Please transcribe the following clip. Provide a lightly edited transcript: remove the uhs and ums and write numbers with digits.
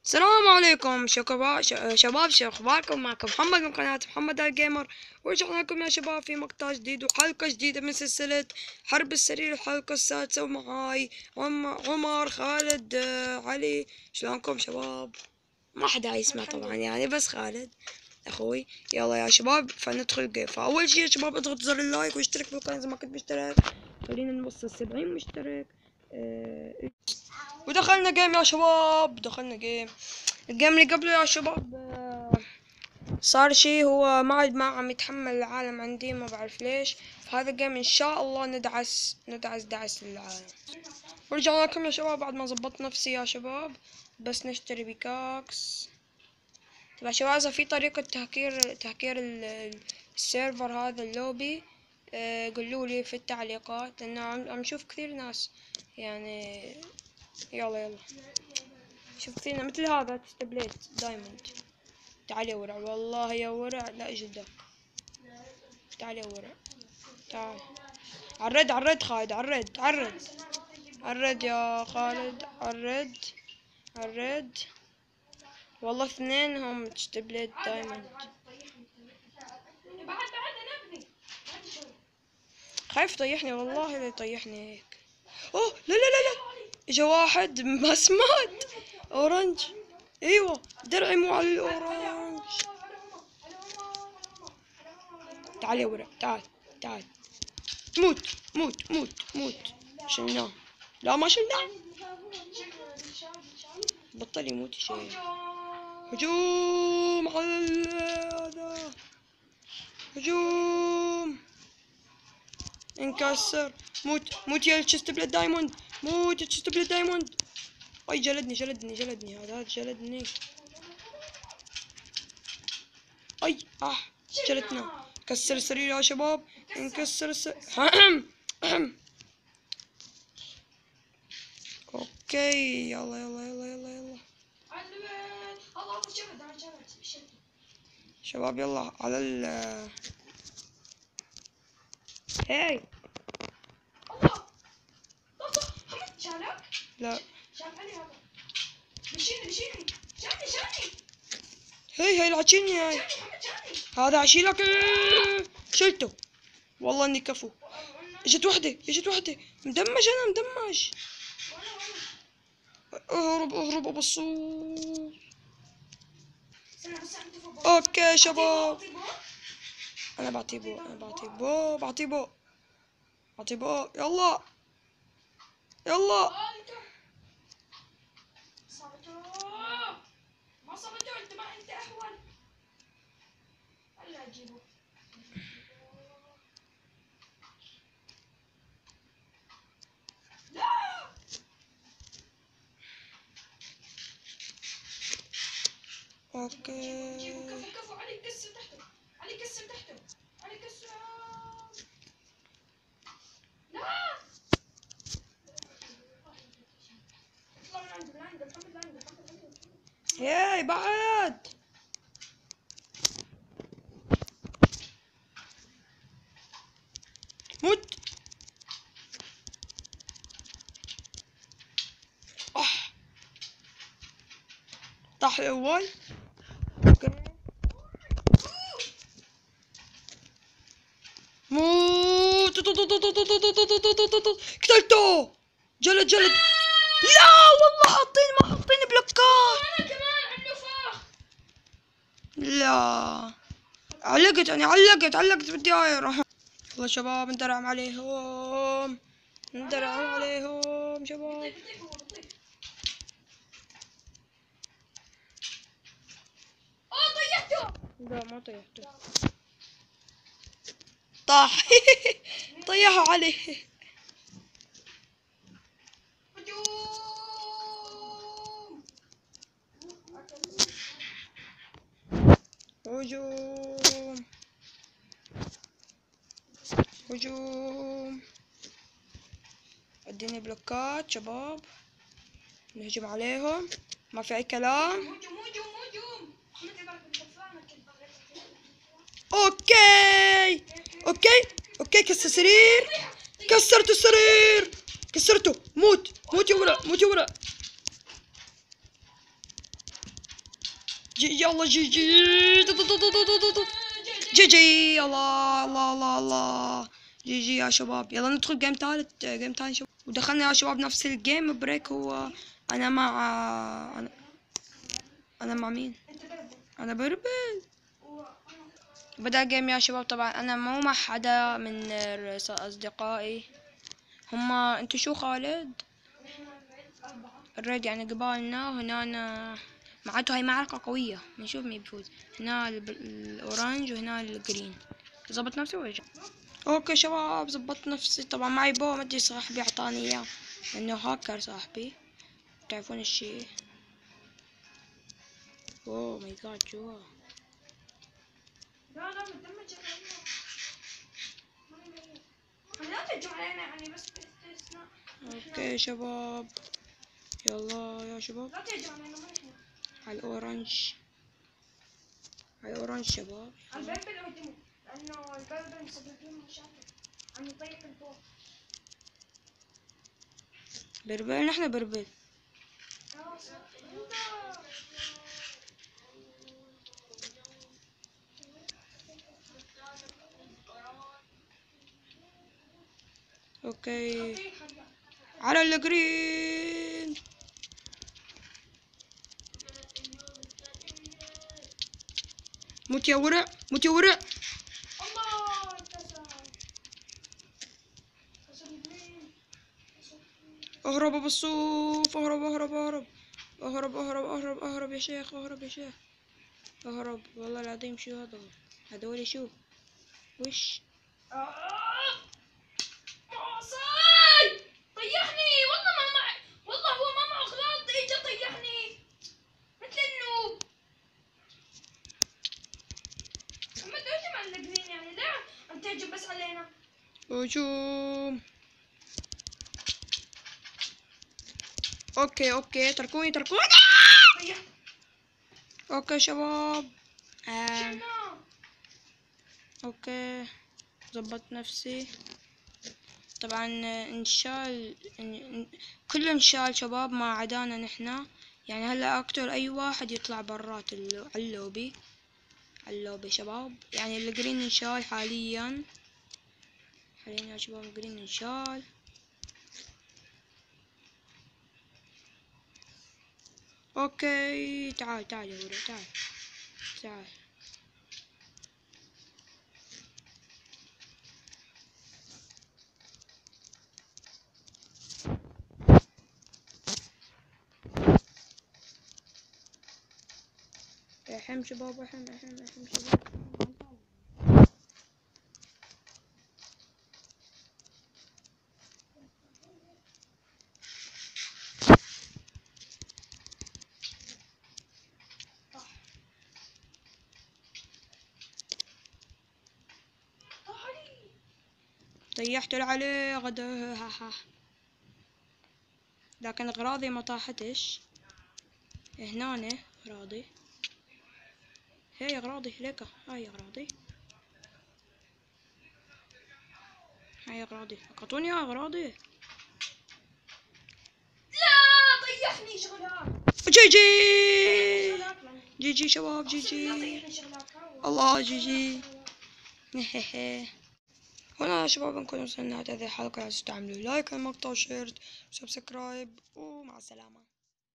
السلام عليكم شباب شو اخباركم؟ معكم محمد من قناة محمد الجيمر، ورجعنا لكم يا شباب في مقطع جديد وحلقة جديدة من سلسلة حرب السرير، الحلقة السادسة، ومعاي عمر، خالد، علي. شلونكم شباب؟ ما حدا يسمع طبعا، يعني بس خالد اخوي. يلا يا شباب فندخل جيم. فاول شي يا شباب اضغط زر اللايك واشترك في القناة اذا ما كنت مشترك. خلينا نوصل 70 مشترك. ودخلنا جيم يا شباب، دخلنا جيم. الجيم اللي قبله يا شباب صار شي، هو ما عم يتحمل العالم عندي، ما بعرف ليش. فهذا الجيم ان شاء الله ندعس للعالم. ورجعنا لكم يا شباب بعد ما زبطت نفسي يا شباب. بس نشتري بيكاكس. طبعا يا شباب اذا في طريقة تهكير السيرفر هذا اللوبي، قولوا لي في التعليقات، لانه عم نشوف كثير ناس يعني. يلا شوف فينا مثل هذا تستبليت دايموند. تعال يا ورع، والله يا ورع لا جدا. تعال يا ورع، تعال. عالرد خالد، عالرد يا خالد، عالرد. والله اثنينهم تستبليت دايموند. خايف يطيحني، والله لا يطيحني هيك. اوه لا اجا واحد بس مات. اورنج، ايوه درعي مو على الاورنج. تعال يا ورع، تعال. موت. شلناه. لا ما شلناه. بطل يموت شيء. هجوم على هذا. هجوم. انكسر. موت يا تشست بلاد دايموند. موت يا تشست بلاد دايموند. اي جلدني هذا جلدني. اي جلدنا. كسر السرير يا شباب، انكسر السرير. اوكي يلا شباب، يلا على هاي. لا هي العشيني هاي. هذا عشيلك. شلته. والله اني كفو. اجت وحدة مدمج، انا مدمج. اهرب ابصوص. اوكي شباب، انا بعطيه بو. يلا ما صبته انت، ما انت اهون. هلا اجيبه. لا اوكي. جيبه كفو. علي كسر تحته. علي كسر. لا اطلع من عنده محمد. ياي بعد. موت. طاح الاول. اوكي موت. قتلته. جلد. لا والله ما حاطين بلوكات. انا كمان عنده فاخ. لا علقت بالدايرة. والله شباب ندرعم عليهم شباب. طيحته. لا ما طيحته، طاح. طيحوا عليه. هجوم. اديني بلوكات شباب، نهجم عليهم، ما في اي كلام. اوكي كسر السرير. كسرت السرير. كسرته. موت يا ورا. يلا جي جي. جي جي. الله الله الله الله. جي جي يا شباب. يلا ندخل جيم ثالث. جيم ثاني شباب. ودخلنا يا شباب نفس الجيم بريك. هو انا مع انا مع مين؟ انا بربل. بدأ جيم يا شباب. طبعا انا مو مع حدا من اصدقائي. هما انتو شو خالد؟ الريد يعني قبالنا. وهنا معناته هاي معركة قوية. نشوف مين بيفوز. هنا الاورانج وهنا الجرين. ظبط نفسي ولا شو؟ اوكي شباب ظبطت نفسي. طبعا معي بو. ما ادري صاحبي اعطاني اياه لانه هاكر صاحبي. تعرفون الشي. اوه ماي جاد جوا. لا لا مدمج لا تهجم علينا يعني بس باستثناء. اوكي شباب. يلا يا شباب. لا تهجم علينا ما احنا. على الاورانج. على الاورانج شباب. البلبل هجموا لانه البلبل مسبب لهم مشاكل عم يطيح الفوق. بربل. نحن بربل. اوكي على الجرين. موت يا ورع. موت يا ورع. الله انكسر. كسر الجرين. اهرب ابو الصوف. اهرب اهرب اهرب. اهرب اهرب اهرب اهرب يا شيخ. اهرب يا شيخ. اهرب. والله العظيم شو هذول. هذول شو وش. معصي طيحني والله ما معي. والله هو ما معه اغلاط اجى طيحني مثل النوب. اما تهجم على الجرين يعني لا عم تهجم بس علينا. هجوم. اوكي اوكي تركوني تركوني. طيح. اوكي شباب. شلنا. اوكي ظبطت نفسي. طبعا انشال كله انشال شباب ما عدانا نحنا. يعني هلا اقتل اي واحد يطلع برات اللوبي. اللوبي شباب. يعني الجرين انشال حاليا. حاليا يا شباب الجرين انشال. اوكي تعال تعال يا ولد تعال. تعال. احم شباب. احم احم احم شباب. طيحت عليه غدا. ها ها. لكن اغراضي ما طاحتش. هنا اغراضي. هي اغراضي ليك. هاي اغراضي. هاي اغراضي. اعطوني يا اغراضي. لا طيحني شغلات. جي جي. شغلات جي جي شباب. جي لا جي. طيحني شغلات. الله جي جي. هنا يا شباب نكون وصلنا لهذه الحلقة. لا تنسوا تعملوا لايك للمقطع وشير وسبسكرايب ومع السلامة.